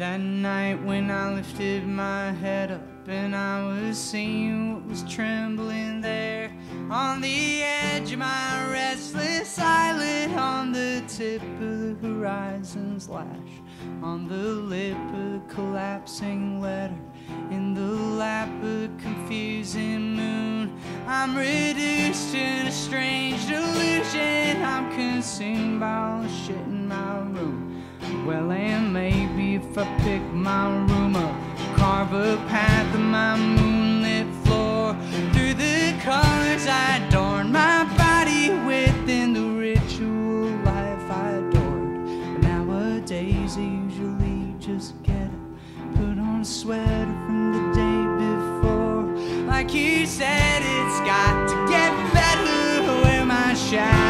That night when I lifted my head up and I was seeing what was trembling there on the edge of my restless island, on the tip of the horizon's lash, on the lip of a collapsing letter, in the lap of a confusing moon. I'm reduced to a strange delusion. I'm consumed by all the shit in my room. Well, and maybe if I pick my room up, carve a path on my moonlit floor, through the colors I adorn my body with, in the ritual life I adored. But nowadays I usually just get up, put on a sweater from the day before. Like you said, it's got to get better, wear my shadow